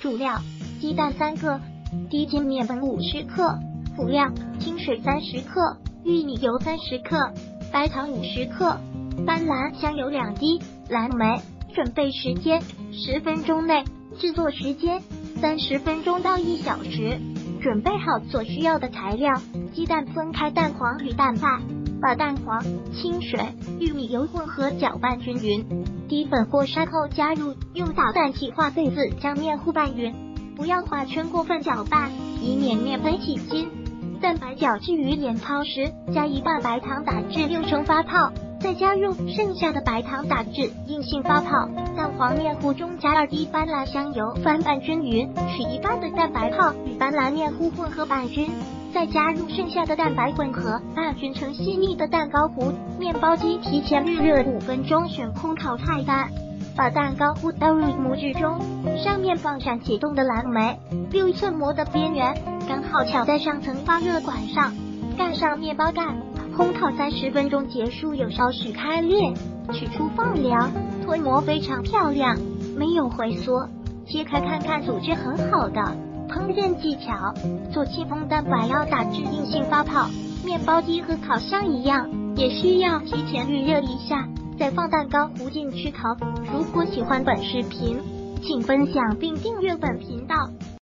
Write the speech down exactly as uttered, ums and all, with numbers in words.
主料：鸡蛋三个，低筋面粉五十克，辅料：清水三十克，玉米油三十克，白糖五十克，斑斓香油两滴，蓝莓。准备时间十分钟内，制作时间三十分钟到一小时。准备好所需要的材料，鸡蛋分开蛋黄与蛋白，把蛋黄、清水、玉米油混合搅拌均匀，低粉或筛后加入，用打蛋器画对子将面糊拌匀，不要画圈过分搅拌，以免面粉起筋。蛋白搅至于连泡时，加一半白糖打至六成发泡，再加入剩下的白糖打至硬性发泡。蛋黄面糊中加二滴斑斓香油，翻拌均匀，取一半的蛋白泡与斑斓面糊混合拌均，再加入剩下的蛋白混合，拌均成细腻的蛋糕糊。面包机提前预热五分钟，选空烤菜单。把蛋糕糊倒入模具中，上面放上解冻的蓝莓，六寸膜的边缘刚好翘在上层发热管上，盖上面包盖，烘烤三十分钟结束，有少许开裂，取出放凉。脱模非常漂亮，没有回缩，切开看看组织很好的。烹饪技巧：做戚风蛋白要打至硬性发泡，面包机和烤箱一样，也需要提前预热一下，再放蛋糕糊进去烤。如果喜欢本视频，请分享并订阅本频道。